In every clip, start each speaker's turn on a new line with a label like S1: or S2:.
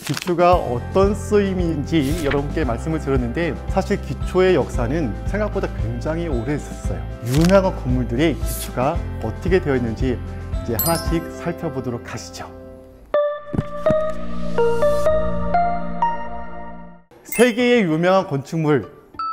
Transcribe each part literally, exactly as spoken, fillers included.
S1: 기초가 어떤 쓰임인지 여러분께 말씀을 드렸는데 사실 기초의 역사는 생각보다 굉장히 오래 있었어요. 유명한 건물들의 기초가 어떻게 되어 있는지 이제 하나씩 살펴보도록 하시죠. 세계의 유명한 건축물,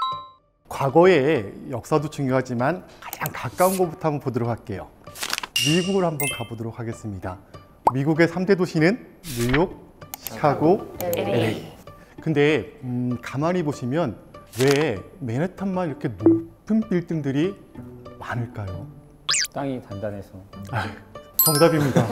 S1: 과거의 역사도 중요하지만 가장 가까운 곳부터 한번 보도록 할게요. 미국을 한번 가보도록 하겠습니다. 미국의 삼 대 도시는 뉴욕, 시카고, 엘에이. 근데 음, 가만히 보시면 왜 맨해튼만 이렇게 높은 빌딩들이 많을까요?
S2: 땅이 단단해서.
S1: 아, 정답입니다.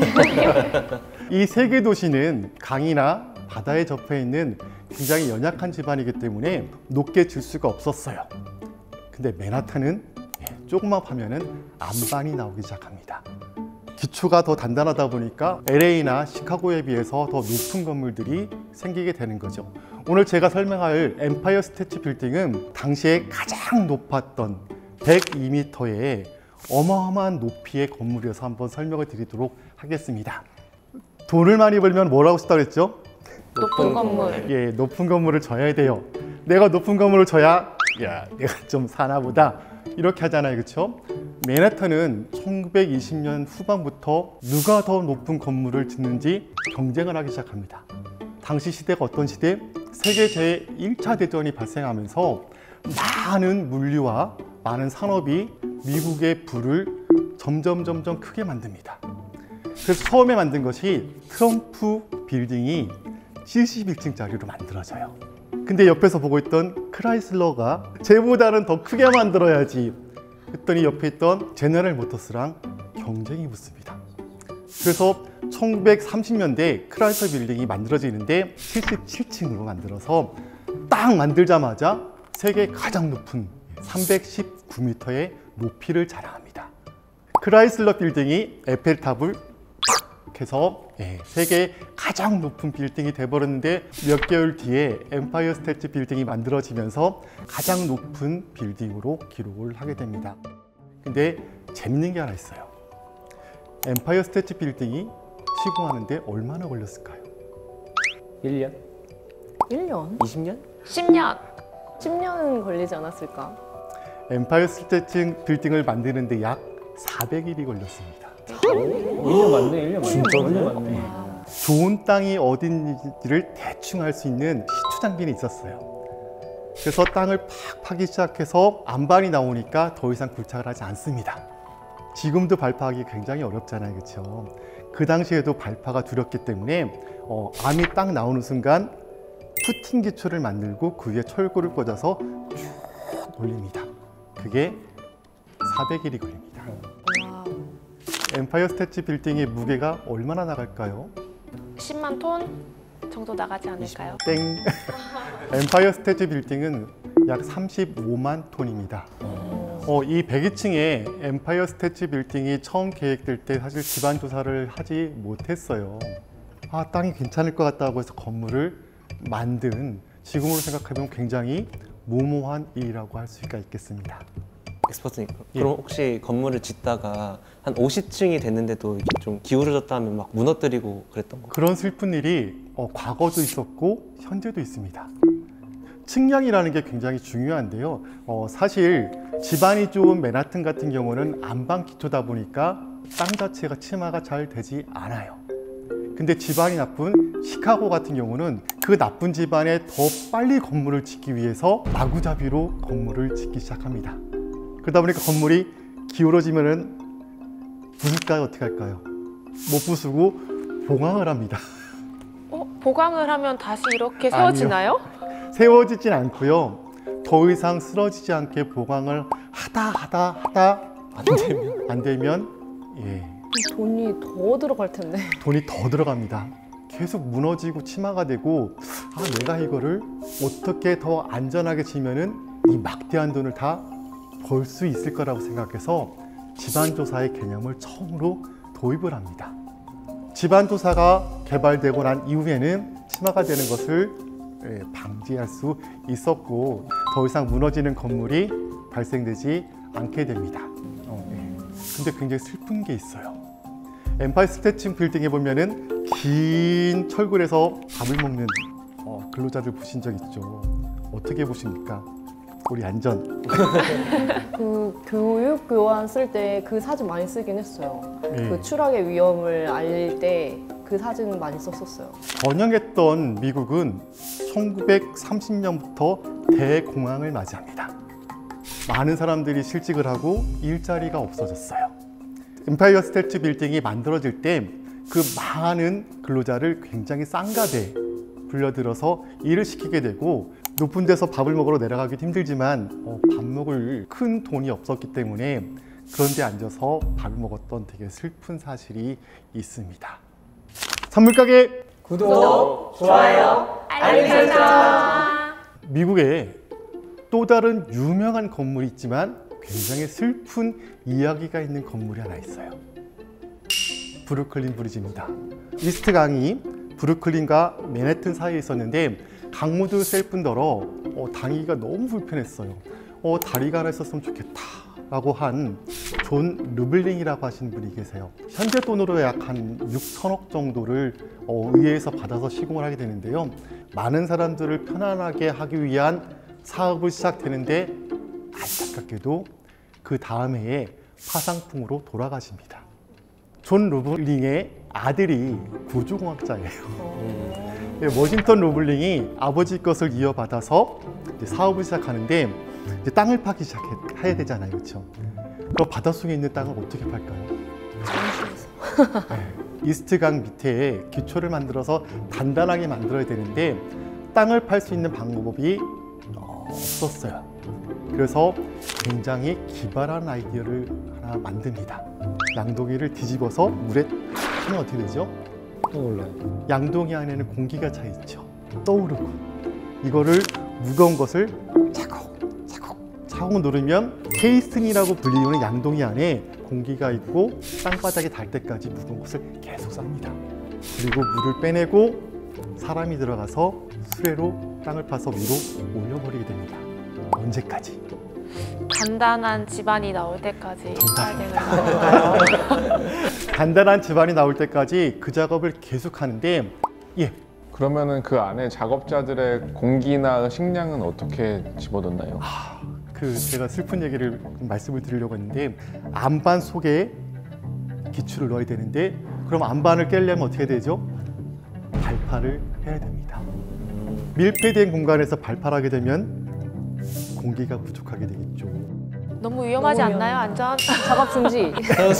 S1: 이 세 개 도시는 강이나 바다에 접해 있는 굉장히 연약한 지반이기 때문에 높게 질 수가 없었어요. 근데 맨하탄은 조금만 파면은 안반이 나오기 시작합니다. 기초가 더 단단하다 보니까 엘에이나 시카고에 비해서 더 높은 건물들이 생기게 되는 거죠. 오늘 제가 설명할 엠파이어 스테이트 빌딩은 당시에 가장 높았던 백이 미터의 어마어마한 높이의 건물이어서 한번 설명을 드리도록 하겠습니다. 돈을 많이 벌면 뭐라고 싶다고 했죠?
S3: 높은 건물.
S1: 예, 높은 건물을 져야 돼요. 내가 높은 건물을 져야 야, 내가 좀 사나 보다. 이렇게 하잖아요. 그렇죠? 맨해튼은 천구백이십 년 후반부터 누가 더 높은 건물을 짓는지 경쟁을 하기 시작합니다. 당시 시대가 어떤 시대? 세계 제일 차 대전이 발생하면서 많은 물류와 많은 산업이 미국의 부를 점점 점점 크게 만듭니다. 그래서 처음에 만든 것이 트럼프 빌딩이 칠십일 층짜리로 만들어져요. 근데 옆에서 보고 있던 크라이슬러가 쟤보다는 더 크게 만들어야지 했더니 옆에 있던 제너럴 모터스랑 경쟁이 붙습니다. 그래서 천구백삼십 년대 크라이슬러 빌딩이 만들어지는데 칠십칠 층으로 만들어서 딱 만들자마자 세계 가장 높은 삼백십구 미터의 높이를 자랑합니다. 크라이슬러 빌딩이 에펠탑을 탁 해서 예, 세계 가장 높은 빌딩이 돼버렸는데 몇 개월 뒤에 엠파이어 스테이트 빌딩이 만들어지면서 가장 높은 빌딩으로 기록을 하게 됩니다. 근데 재밌는 게 하나 있어요. 엠파이어 스테이트 빌딩이 시공하는데 얼마나 걸렸을까요?
S2: 일 년?
S3: 일 년?
S2: 이십 년?
S3: 십 년! 십 년은 걸리지 않았을까?
S1: 엠파이어 스테이트 빌딩을 만드는데 약 사백 일이 걸렸습니다.
S2: 일 년 맞네, 일 년 맞네. 진짜 일 년 맞네.
S1: 좋은 땅이 어딘지를 대충 알 수 있는 시추 장비는 있었어요. 그래서 땅을 팍 파기 시작해서 안반이 나오니까 더 이상 굴착을 하지 않습니다. 지금도 발파하기 굉장히 어렵잖아요. 그렇죠? 그 당시에도 발파가 두렵기 때문에 어, 암이 딱 나오는 순간 푸팅 기초를 만들고 그 위에 철골을 꽂아서 쭉 올립니다. 그게 사백 일이 걸립니다.
S3: 와우.
S1: 엠파이어 스테이트 빌딩의 무게가 얼마나 나갈까요?
S3: 십만 톤 정도 나가지 않을까요?
S1: 땡! 엠파이어 스테이트 빌딩은 약 삼십오만 톤입니다. 어, 이 백이 층의 엠파이어 스테이트 빌딩이 처음 계획될 때 사실 집안 조사를 하지 못했어요. 아, 땅이 괜찮을 것 같다고 해서 건물을 만든, 지금으로 생각하면 굉장히 무모한 일이라고 할 수가 있겠습니다.
S4: 엑스퍼트님,
S1: 예.
S4: 그럼 혹시 건물을 짓다가 한 오십 층이 됐는데도 이렇게 좀 기울어졌다 하면 막 무너뜨리고 그랬던 거?
S1: 그런 슬픈 일이 어, 과거도 있었고 현재도 있습니다. 측량이라는 게 굉장히 중요한데요. 어, 사실 집안이 좋은 맨하튼 같은 경우는 안반 기초다 보니까 땅 자체가 침하가 잘 되지 않아요. 근데 집안이 나쁜 시카고 같은 경우는 그 나쁜 집안에 더 빨리 건물을 짓기 위해서 마구잡이로 건물을 짓기 시작합니다. 그러다 보니까 건물이 기울어지면은 부술까요? 어떻게 할까요? 못 부수고 보강을 합니다.
S3: 어? 보강을 하면 다시 이렇게 세워지나요?
S1: 세워지진 않고요. 더 이상 쓰러지지 않게 보강을 하다 하다 하다 안 되면 안 되면 예.
S3: 돈이 더 들어갈 텐데.
S1: 돈이 더 들어갑니다. 계속 무너지고 침하가 되고 아, 내가 이거를 어떻게 더 안전하게 지면은 이 막대한 돈을 다 벌 수 있을 거라고 생각해서 집안조사의 개념을 처음으로 도입을 합니다. 집안조사가 개발되고 난 이후에는 침하가 되는 것을 방지할 수 있었고 더 이상 무너지는 건물이 발생되지 않게 됩니다. 어, 네. 근데 굉장히 슬픈 게 있어요. 엠파이어 스테이트 빌딩에 보면은 긴 철근에서 밥을 먹는 어, 근로자들 보신 적 있죠? 어떻게 보십니까? 우리 안전.
S5: 그 교육 교환 쓸 때 그 사진 많이 쓰긴 했어요.
S1: 네.
S5: 그 추락의 위험을 알릴 때 그 사진 많이 썼었어요.
S1: 번영했던 미국은 천구백삼십 년부터 대공황을 맞이합니다. 많은 사람들이 실직을 하고 일자리가 없어졌어요. 엠파이어 스테이트 빌딩이 만들어질 때 그 많은 근로자를 굉장히 싼 값에 불려들어서 일을 시키게 되고 높은 데서 밥을 먹으러 내려가기도 힘들지만 어, 밥 먹을 큰 돈이 없었기 때문에 그런 데 앉아서 밥을 먹었던 되게 슬픈 사실이 있습니다. 선물가게
S2: 구독,
S3: 좋아요, 알림 설정.
S1: 미국에 또 다른 유명한 건물이 있지만 굉장히 슬픈 이야기가 있는 건물이 하나 있어요. 브루클린 브리지입니다. 이스트 강이 브루클린과 맨해튼 사이에 있었는데 강물도 셀 뿐더러 어, 다니기가 너무 불편했어요. 어, 다리가 하나 있었으면 좋겠다 라고 한 존 루블링이라고 하시는 분이 계세요. 현재 돈으로 약 한 육천억 정도를 어, 의회에서 받아서 시공을 하게 되는데요. 많은 사람들을 편안하게 하기 위한 사업을 시작되는데 안타깝게도 그 다음 해에 파상풍으로 돌아가십니다. 존 루블링의 아들이 구조공학자예요. 네, 워싱턴 루블링이 아버지 것을 이어받아서 이제 사업을 시작하는데 이제 땅을 파기 시작해야 되잖아요, 그렇죠? 그럼 바닷속에 있는 땅을 어떻게 팔까요? 네, 이스트강 밑에 기초를 만들어서 단단하게 만들어야 되는데 땅을 팔 수 있는 방법이 없었어요. 그래서 굉장히 기발한 아이디어를 하나 만듭니다. 양동이를 뒤집어서 물에 하면 어떻게 되죠?
S2: 떠올라요.
S1: 양동이 안에는 공기가 차 있죠. 떠오르고 이거를 무거운 것을 차곡 차곡 차곡 누르면 케이슨이라고 불리우는 양동이 안에 공기가 있고 땅바닥에 닿을 때까지 무거운 것을 계속 쌉니다. 그리고 물을 빼내고 사람이 들어가서 수레로 땅을 파서 위로 올려버리게 됩니다. 언제까지?
S3: 간단한 집안이 나올 때까지 해야 되는 건가요?
S1: 간단한 집안이 나올 때까지 그 작업을 계속 하는데 예.
S6: 그러면은 그 안에 작업자들의 공기나 식량은 어떻게 집어넣나요?
S1: 아, 그 제가 슬픈 얘기를 말씀을 드리려고 했는데 안반 속에 기초를 넣어야 되는데 그럼 안반을 깨려면 어떻게 되죠? 발파를 해야 됩니다. 밀폐된 공간에서 발파를 하게 되면 공기가 부족하게 되겠죠.
S3: 너무 위험하지
S5: 너무
S3: 않나요, 안전?
S5: 작업 중지.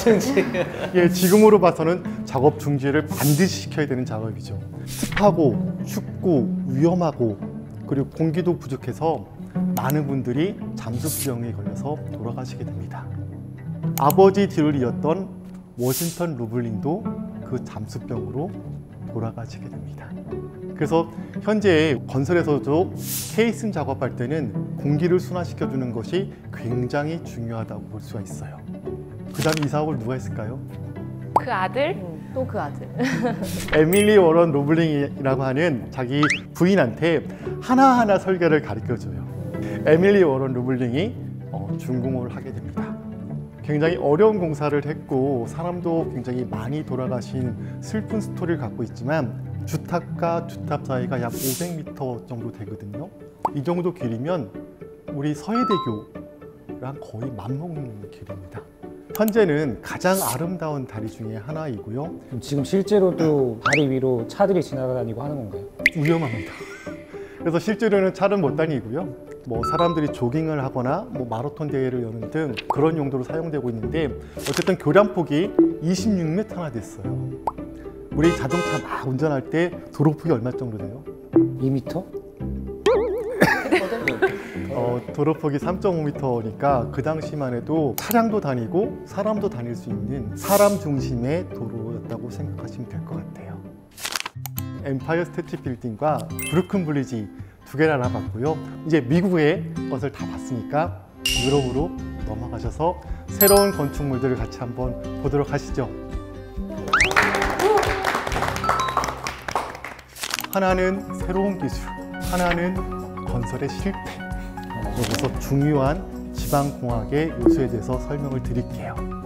S1: 예, 지금으로 봐서는 작업 중지를 반드시 시켜야 되는 작업이죠. 습하고 춥고 위험하고 그리고 공기도 부족해서 많은 분들이 잠수병에 걸려서 돌아가시게 됩니다. 아버지 뒤를 이었던 워싱턴 루블링도 그 잠수병으로 돌아가시게 됩니다. 그래서 현재 건설에서도 케이슨 작업할 때는 공기를 순환시켜주는 것이 굉장히 중요하다고 볼 수가 있어요. 그 다음 이 사업을 누가 했을까요?
S3: 그 아들?
S5: 또 그 아들.
S1: 에밀리 워런 루블링이라고 하는 자기 부인한테 하나하나 설계를 가르쳐줘요. 에밀리 워런 루블링이 어, 준공을 하게 됩니다. 굉장히 어려운 공사를 했고 사람도 굉장히 많이 돌아가신 슬픈 스토리를 갖고 있지만 주탑과 주탑 사이가 약 오백 미터 정도 되거든요. 이 정도 길이면 우리 서해대교랑 거의 맞먹는 길입니다. 현재는 가장 아름다운 다리 중에 하나이고요.
S2: 지금 실제로도 다리 위로 차들이 지나다니고 하는 건가요?
S1: 위험합니다. 그래서 실제로는 차는 못 다니고요. 뭐 사람들이 조깅을 하거나 뭐 마라톤 대회를 여는 등 그런 용도로 사용되고 있는데 어쨌든 교량폭이 이십육 미터나 됐어요. 우리 자동차 막 운전할 때 도로폭이 얼마 정도 돼요?
S2: 이 미터?
S1: 어, 도로폭이 삼 점 오 미터니까 그 당시만 해도 차량도 다니고 사람도 다닐 수 있는 사람 중심의 도로였다고 생각하시면 될 것 같아요. 엠파이어 스테이트 빌딩과 브루클린 브리지 두 개를 알아봤고요. 이제 미국의 것을 다 봤으니까 유럽으로 넘어가셔서 새로운 건축물들을 같이 한번 보도록 하시죠. 하나는 새로운 기술, 하나는 건설의 실패. 여기서 중요한 지방공학의 요소에 대해서 설명을 드릴게요.